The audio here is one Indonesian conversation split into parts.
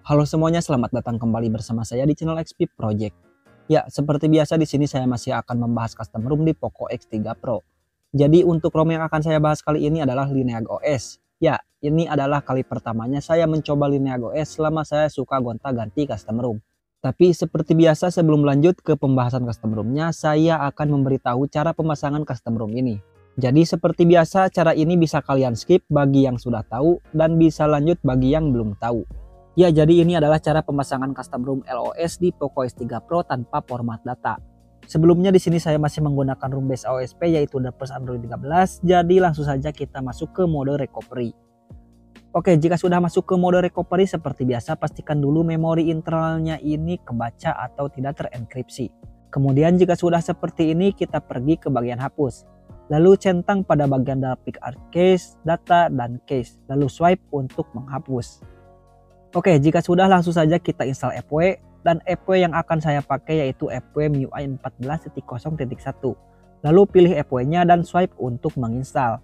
Halo semuanya, selamat datang kembali bersama saya di channel XP Project. Ya, seperti biasa di sini saya masih akan membahas custom ROM di Poco X3 Pro. Jadi untuk ROM yang akan saya bahas kali ini adalah Lineage OS. Ya, ini adalah kali pertamanya saya mencoba Lineage OS selama saya suka gonta-ganti custom ROM. Tapi seperti biasa sebelum lanjut ke pembahasan custom ROM-nya, saya akan memberitahu cara pemasangan custom ROM ini. Jadi seperti biasa, cara ini bisa kalian skip bagi yang sudah tahu dan bisa lanjut bagi yang belum tahu. Ya, jadi ini adalah cara pemasangan custom ROM LOS di Poco X3 Pro tanpa format data. Sebelumnya di sini saya masih menggunakan ROM base OSP yaitu The First Android 13, jadi langsung saja kita masuk ke mode recovery. Oke, jika sudah masuk ke mode recovery seperti biasa pastikan dulu memori internalnya ini kebaca atau tidak terenkripsi. Kemudian jika sudah seperti ini kita pergi ke bagian hapus. Lalu centang pada bagian dalam pick art case, data, dan case. Lalu swipe untuk menghapus. Oke, jika sudah langsung saja kita install FW, dan FW yang akan saya pakai yaitu FW MIUI 14.0.1. Lalu pilih FW-nya dan swipe untuk menginstal.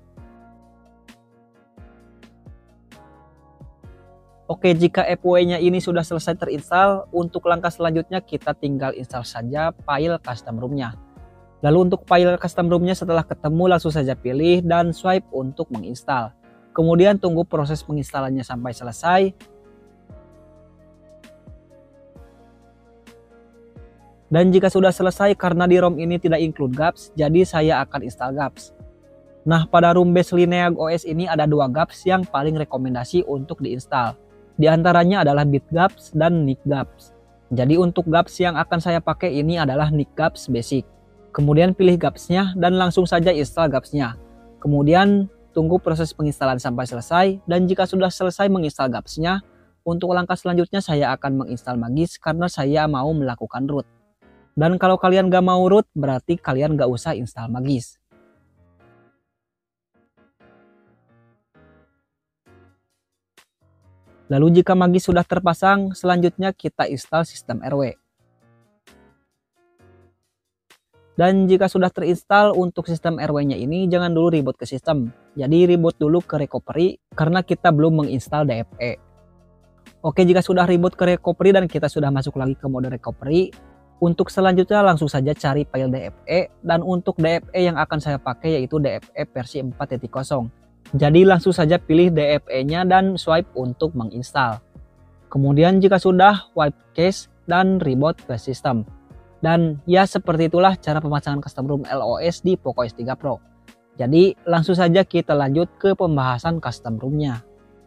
Oke, jika FW-nya ini sudah selesai terinstall, untuk langkah selanjutnya kita tinggal install saja file custom ROM-nya. Lalu untuk file custom ROM-nya setelah ketemu langsung saja pilih dan swipe untuk menginstal. Kemudian tunggu proses penginstalannya sampai selesai. Dan jika sudah selesai, karena di ROM ini tidak include GApps, jadi saya akan install GApps. Nah, pada ROM base Lineage OS ini ada dua GApps yang paling rekomendasi untuk diinstal. Di antaranya adalah BitGApps dan NickGApps. Jadi untuk GApps yang akan saya pakai ini adalah NickGApps Basic. Kemudian pilih GApps-nya dan langsung saja install GApps-nya. Kemudian tunggu proses penginstalan sampai selesai, dan jika sudah selesai menginstal GApps-nya, untuk langkah selanjutnya saya akan menginstal Magisk karena saya mau melakukan root. Dan kalau kalian gak mau root, berarti kalian gak usah install Magisk. Lalu jika Magisk sudah terpasang, selanjutnya kita install sistem RW. Dan jika sudah terinstall untuk sistem RW-nya ini, jangan dulu reboot ke sistem. Jadi reboot dulu ke recovery karena kita belum menginstal DFE. Oke, jika sudah reboot ke recovery dan kita sudah masuk lagi ke mode recovery, untuk selanjutnya langsung saja cari file DFE, dan untuk DFE yang akan saya pakai yaitu DFE versi 4.0. Jadi langsung saja pilih DFE-nya dan swipe untuk menginstal. Kemudian jika sudah, wipe cache dan reboot ke sistem. Dan ya seperti itulah cara pemasangan custom ROM LOS di Poco X3 Pro. Jadi langsung saja kita lanjut ke pembahasan custom ROM-nya.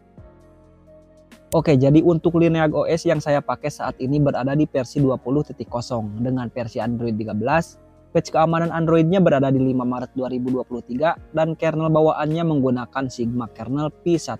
Oke, jadi untuk Lineage OS yang saya pakai saat ini berada di versi 20.0 dengan versi Android 13. Patch keamanan Androidnya berada di 5 Maret 2023 dan kernel bawaannya menggunakan Sigma kernel P1.0.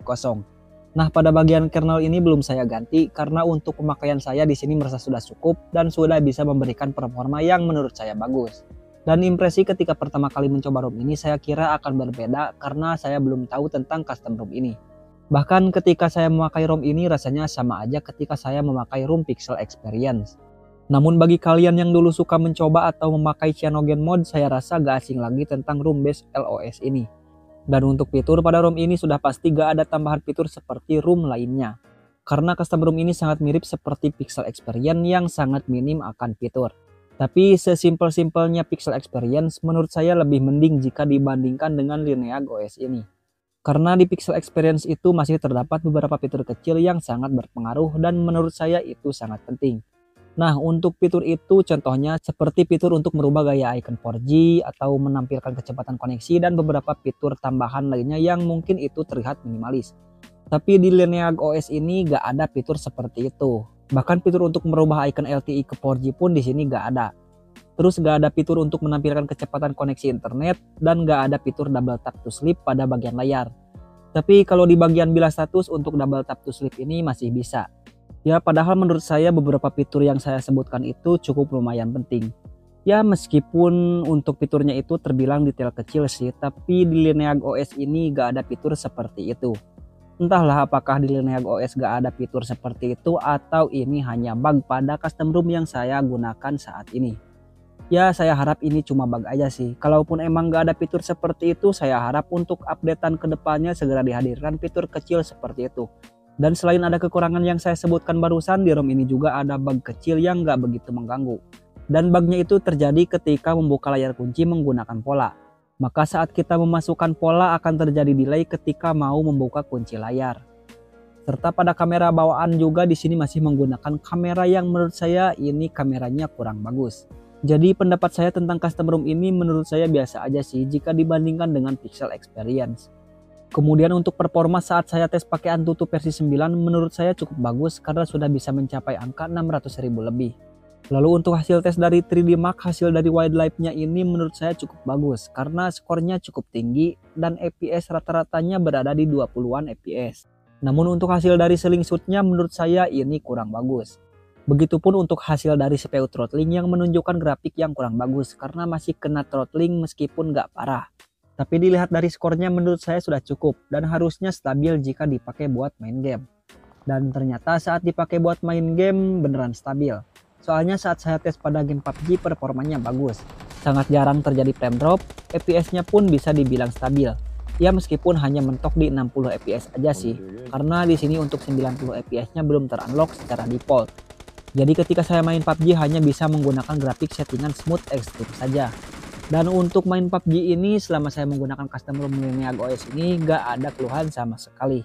Nah, pada bagian kernel ini belum saya ganti karena untuk pemakaian saya di sini merasa sudah cukup dan sudah bisa memberikan performa yang menurut saya bagus. Dan impresi ketika pertama kali mencoba ROM ini saya kira akan berbeda karena saya belum tahu tentang custom ROM ini. Bahkan ketika saya memakai ROM ini rasanya sama aja ketika saya memakai ROM Pixel Experience. Namun bagi kalian yang dulu suka mencoba atau memakai Cyanogen Mode, saya rasa gak asing lagi tentang ROM base LOS ini. Dan untuk fitur pada ROM ini sudah pasti gak ada tambahan fitur seperti ROM lainnya. Karena custom ROM ini sangat mirip seperti Pixel Experience yang sangat minim akan fitur. Tapi sesimpel-simpelnya Pixel Experience menurut saya lebih mending jika dibandingkan dengan Lineage OS ini. Karena di Pixel Experience itu masih terdapat beberapa fitur kecil yang sangat berpengaruh dan menurut saya itu sangat penting. Nah, untuk fitur itu contohnya seperti fitur untuk merubah gaya icon 4G atau menampilkan kecepatan koneksi dan beberapa fitur tambahan lainnya yang mungkin itu terlihat minimalis. Tapi di Lineage OS ini gak ada fitur seperti itu. Bahkan fitur untuk merubah icon LTE ke 4G pun di sini gak ada. Terus gak ada fitur untuk menampilkan kecepatan koneksi internet dan gak ada fitur double tap to sleep pada bagian layar. Tapi kalau di bagian bilas status untuk double tap to sleep ini masih bisa. Ya padahal menurut saya beberapa fitur yang saya sebutkan itu cukup lumayan penting. Ya meskipun untuk fiturnya itu terbilang detail kecil sih, tapi di Lineage OS ini gak ada fitur seperti itu. Entahlah apakah di Lineage OS gak ada fitur seperti itu atau ini hanya bug pada custom ROM yang saya gunakan saat ini. Ya saya harap ini cuma bug aja sih. Kalaupun emang gak ada fitur seperti itu, saya harap untuk updatean kedepannya segera dihadirkan fitur kecil seperti itu. Dan selain ada kekurangan yang saya sebutkan barusan, di ROM ini juga ada bug kecil yang nggak begitu mengganggu. Dan bugnya itu terjadi ketika membuka layar kunci menggunakan pola. Maka saat kita memasukkan pola akan terjadi delay ketika mau membuka kunci layar. Serta pada kamera bawaan juga di sini masih menggunakan kamera yang menurut saya ini kameranya kurang bagus. Jadi pendapat saya tentang custom ROM ini menurut saya biasa aja sih jika dibandingkan dengan Pixel Experience. Kemudian untuk performa saat saya tes pakai Antutu versi 9 menurut saya cukup bagus karena sudah bisa mencapai angka 600.000 lebih. Lalu untuk hasil tes dari 3D Mark, hasil dari wildlife-nya ini menurut saya cukup bagus karena skornya cukup tinggi dan FPS rata-ratanya berada di 20-an FPS. Namun untuk hasil dari slingshot-nya menurut saya ini kurang bagus. Begitupun untuk hasil dari CPU throttling yang menunjukkan grafik yang kurang bagus karena masih kena throttling meskipun gak parah. Tapi dilihat dari skornya menurut saya sudah cukup dan harusnya stabil jika dipakai buat main game. Dan ternyata saat dipakai buat main game beneran stabil. Soalnya saat saya tes pada game PUBG performanya bagus. Sangat jarang terjadi frame drop, FPS-nya pun bisa dibilang stabil. Ya meskipun hanya mentok di 60 fps aja sih, karena di sini untuk 90 fps-nya belum terunlock secara default. Jadi ketika saya main PUBG hanya bisa menggunakan grafik settingan smooth extreme saja. Dan untuk main PUBG ini selama saya menggunakan custom ROM Lineage OS ini gak ada keluhan sama sekali.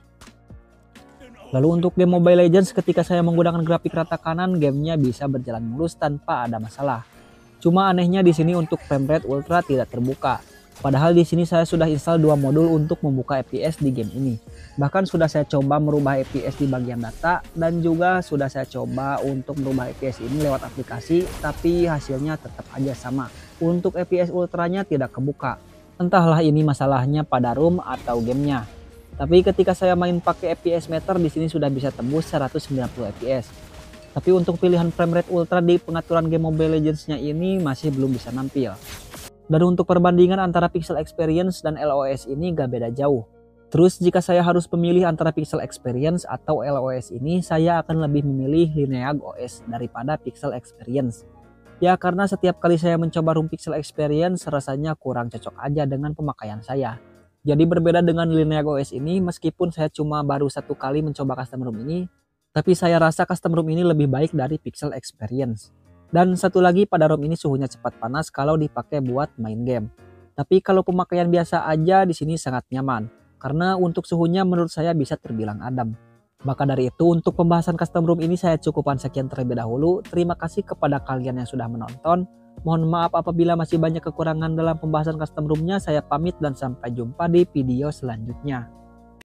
Lalu untuk game Mobile Legends ketika saya menggunakan grafik rata kanan, gamenya bisa berjalan mulus tanpa ada masalah. Cuma anehnya di sini untuk frame rate ultra tidak terbuka. Padahal di sini saya sudah install 2 modul untuk membuka FPS di game ini. Bahkan sudah saya coba merubah FPS di bagian data dan juga sudah saya coba untuk merubah FPS ini lewat aplikasi, tapi hasilnya tetap aja sama. Untuk FPS ultranya tidak kebuka. Entahlah ini masalahnya pada ROM atau gamenya. Tapi ketika saya main pakai FPS meter di sini sudah bisa tembus 190 FPS. Tapi untuk pilihan frame rate ultra di pengaturan game Mobile Legends-nya ini masih belum bisa nampil. Dan untuk perbandingan antara Pixel Experience dan LOS ini gak beda jauh. Terus jika saya harus memilih antara Pixel Experience atau LOS ini, saya akan lebih memilih Lineage OS daripada Pixel Experience. Ya karena setiap kali saya mencoba ROM Pixel Experience rasanya kurang cocok aja dengan pemakaian saya. Jadi berbeda dengan Lineage OS ini, meskipun saya cuma baru 1 kali mencoba custom ROM ini, tapi saya rasa custom ROM ini lebih baik dari Pixel Experience. Dan satu lagi pada ROM ini suhunya cepat panas kalau dipakai buat main game. Tapi kalau pemakaian biasa aja di sini sangat nyaman. Karena untuk suhunya menurut saya bisa terbilang adem. Maka dari itu untuk pembahasan custom ROM ini saya cukupkan sekian terlebih dahulu. Terima kasih kepada kalian yang sudah menonton. Mohon maaf apabila masih banyak kekurangan dalam pembahasan custom ROM-nya. Saya pamit dan sampai jumpa di video selanjutnya.